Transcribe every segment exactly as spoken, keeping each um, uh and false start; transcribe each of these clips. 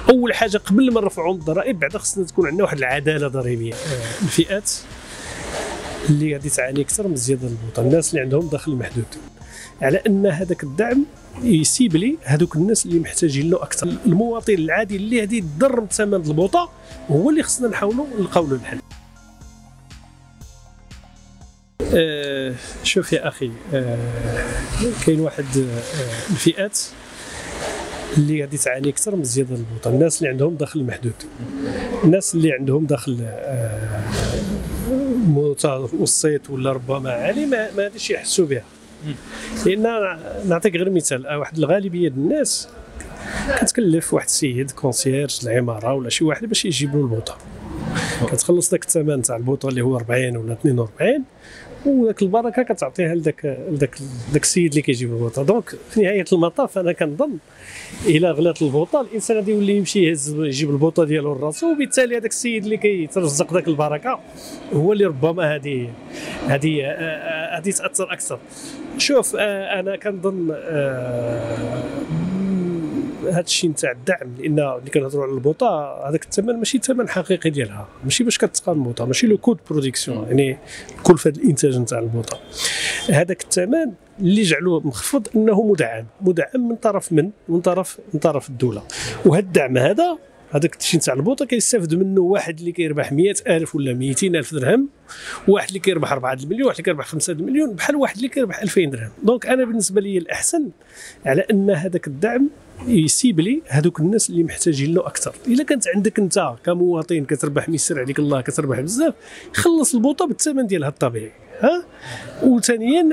اول حاجه قبل ما نرفعوا الضرائب بعدا خصنا تكون عندنا واحد العداله ضريبيه. الفئات اللي غادي تعاني اكثر من زياده البوطه الناس اللي عندهم دخل محدود، على ان هذاك الدعم يسيبلي هذوك الناس اللي محتاجين له اكثر. المواطن العادي اللي غادي يضر من ثمن البوطه هو اللي خصنا نحاولوا نلقاو له الحل. آه شوف يا اخي، آه كاين واحد آه الفئات اللي غادي تعاني اكثر من زياده البوطه الناس اللي عندهم دخل محدود. الناس اللي عندهم دخل آه متوسط ولا ربما عالي ما غاديش يحسوا بها، لان نعطيك غير مثال. واحد الغالبيه ديال الناس كتكلف واحد السيد كونسيرج العماره ولا شي واحد باش يجيب له البوطه، كتخلص داك الثمن تاع البوطه اللي هو أربعين ولا اثنين وأربعين، وداك البركه كتعطيها لذاك لذاك داك السيد اللي كيجيب البوطه. دونك في نهايه المطاف انا كنظن الى غلات البوطه الانسان غادي يولي يمشي يهز يجيب البوطه ديالو لراسو، وبالتالي هذاك السيد اللي كيترزق داك البركه هو اللي ربما هذه هذه هذه تاثر اكثر. شوف انا كنظن هذا الشيء نتاع الدعم، لان ملي كنهضروا على البوطه هذاك الثمن ماشي ثمن حقيقي ديالها، ماشي باش كتقام البوطه، ماشي لو كود برودكسيون يعني كلفه الانتاج نتاع البوطه. هذاك الثمن اللي جعلوه مخفض انه مدعم مدعم من طرف من من طرف من طرف الدوله. وهذا الدعم هذا هذاك الشيء نتاع البوطه كيستافد منه واحد اللي كيربح مئة ألف ولا مئتين ألف درهم، واحد اللي كيربح أربعة المليون، واحد اللي كيربح خمسة المليون، بحال واحد اللي كيربح ألفين درهم. دونك انا بالنسبه لي الاحسن على ان هذاك الدعم يسيب لي هذوك الناس اللي محتاجين له اكثر. الا كانت عندك انت كمواطن كتربح ميسر عليك الله كتربح بزاف، خلص البوطه بالثمن ديالها الطبيعي. ها وثانيا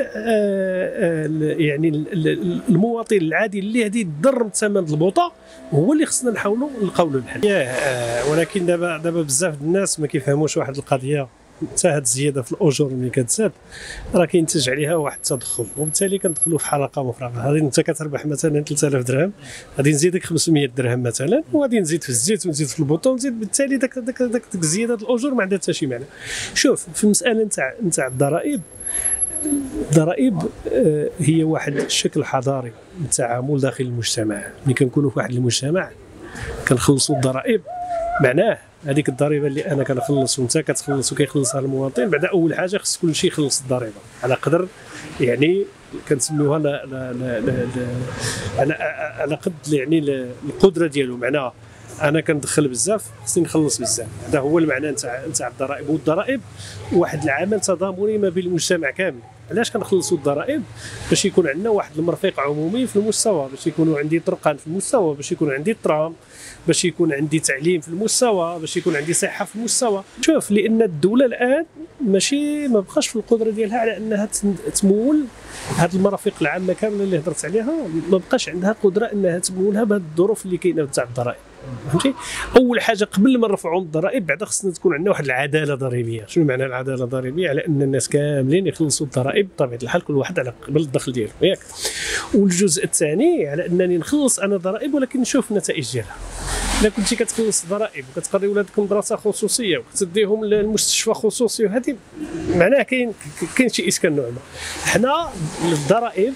يعني المواطن العادي اللي غادي يضر من ثمن البوطه هو اللي خصنا نحاولوا نلقاو له الحل. ولكن دابا دابا بزاف الناس ما كيفهموش واحد القضيه، حتى هاد الزياده في الاجور اللي كتزاد راه كينتج عليها واحد التضخم، وبالتالي كندخلوا في حلقه مفرغه. غادي انت كتربح مثلا ثلاثة آلاف درهم، غادي نزيدك خمسمئة درهم مثلا، وغادي نزيد في الزيت ونزيد في البوطه ونزيد، بالتالي داك داك داك زياده الاجور ما عندها حتى شي معنى. شوف في المساله نتاع نتاع الضرائب، الضرائب هي واحد الشكل حضاري من التعامل داخل المجتمع. ملي كنكونوا في واحد المجتمع كنخلصوا الضرائب، معناه هذيك الضريبه اللي انا كنخلص وانت كتخلص وكيخلصها المواطن، بعد اول حاجه خص كل شيء يخلص الضريبه على قدر يعني كنسميوها لا لا لا لا على على قد يعني القدره ديالو. معناها انا كندخل بزاف خصني نخلص بزاف، هذا هو المعنى نتاع نتاع الضرائب. والضرائب واحد العمل تضامني ما بين المجتمع كامل. علاش كنخلصوا الضرائب؟ باش يكون عندنا واحد المرفق عمومي في المستوى، باش يكونوا عندي طرقان في المستوى، باش يكون عندي الترام، باش يكون عندي تعليم في المستوى، باش يكون عندي صحه في المستوى. شوف لان الدوله الان ماشي ما بقاش في القدره ديالها على انها تمول هذه المرافق العامه كامله اللي هضرت عليها، ما بقاش عندها قدره انها تمولها بهذه الظروف اللي كاينه تاع الضرائب. فهمتي؟ اول حاجه قبل ما نرفعوا الضرائب بعدا خصنا تكون عندنا واحد العداله ضريبيه. شنو معنى العداله الضريبيه؟ على ان الناس كاملين يخلصوا الضرائب بطبيعه الحال، كل واحد على قبل الدخل ديالو، ياك؟ والجزء الثاني على انني نخلص انا ضرائب ولكن نشوف النتائج ديالها. الا كنتي كتخلص ضرائب وكتقري ولادك مدرسه خصوصيه وكتديهم للمستشفى خصوصي، وهذه معناه كاين كاين شي اسكان نوع ما. حنا الضرائب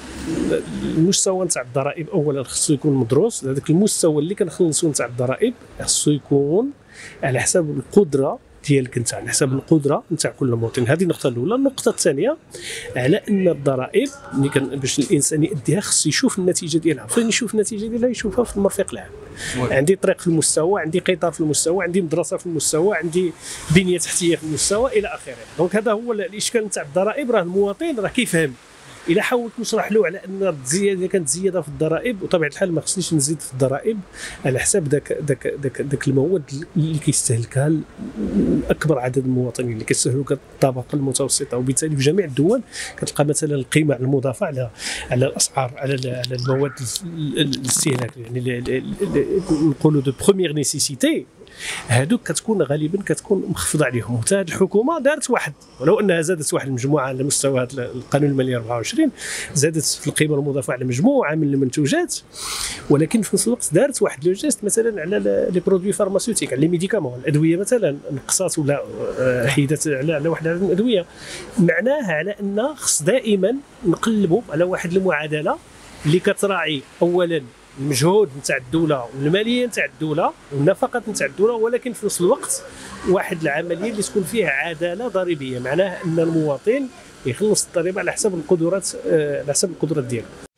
المستوى نتاع الضرائب اولا خصو يكون مدروس. هذاك المستوى اللي كنخلصوا نتاع الضرائب خصو يكون على حساب القدره ديالك انت، على حساب القدره نتاع كل مواطن. هذه النقطه الاولى. النقطه الثانيه على ان الضرائب ملي باش الانسان يديها خصو يشوف النتيجه ديالها. فين يشوف النتيجه ديالها؟ يشوفها في المرفق العام. عندي طريق في المستوى، عندي قطار في المستوى، عندي مدرسه في المستوى، عندي بنيه تحتيه في المستوى الى اخره. دونك هذا هو الاشكال نتاع الضرائب. راه المواطن راه كيفهم. الا حاولت نشرح له على ان الزياده كانت زياده في الضرائب، وطبيعه الحال ما خصنيش نزيد في الضرائب على حساب داك داك داك داك المواد اللي كيستهلكها اكبر عدد من المواطنين، اللي كيستهلكها الطبقه المتوسطه. وبالتالي في جميع الدول كتلقى مثلا القيمه المضافه على على الاسعار على على المواد الاستهلاك، يعني نقولوا دو بروميير نيسيسيتي، هادوك كتكون غالبا كتكون مخفضه عليهم. وحتى هذه الحكومه دارت واحد، ولو انها زادت واحد المجموعه على مستوى القانون المالي أربعة وعشرين، زادت في القيمه المضافه على مجموعه من المنتوجات، ولكن في نفس الوقت دارت واحد لو جيست مثلا على لي برودوي فارماسيوتيك، على لي ميديكامون، الادويه مثلا نقصات ولا حيدت على على واحد من الادويه. معناها على ان خص دائما نقلبوا على واحد المعادله اللي كتراعي اولا المجهود نتاع الدوله والماليه نتاع الدوله والنفقات نتاع الدوله، ولكن في نفس الوقت واحد العمليه اللي تكون فيها عداله ضريبيه، معناه ان المواطن يخلص الضريبه على حسب القدرات على حسب القدرات ديالو.